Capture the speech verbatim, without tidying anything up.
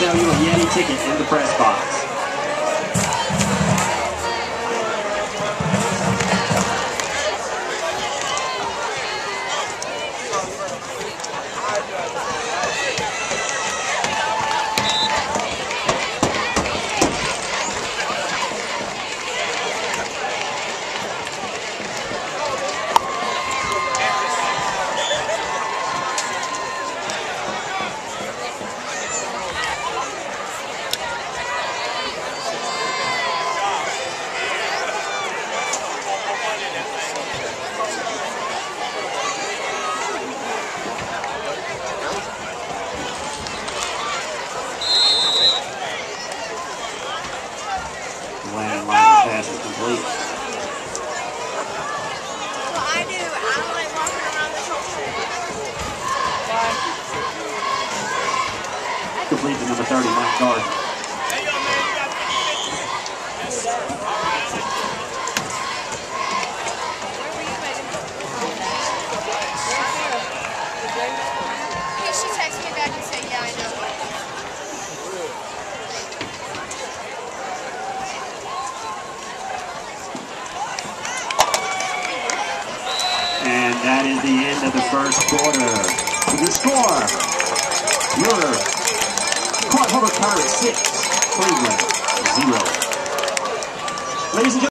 sell you a Yeti ticket in the press box. Landen Leiser pass is complete. Well, I do. I like walking around this whole street. Complete to number thirty, Mike Guard. He should text me back and say, yeah, I know. And that is the end of the first quarter. To the score, your Corinth Holders Pirates six, Clayton zero. Ladies and gentlemen.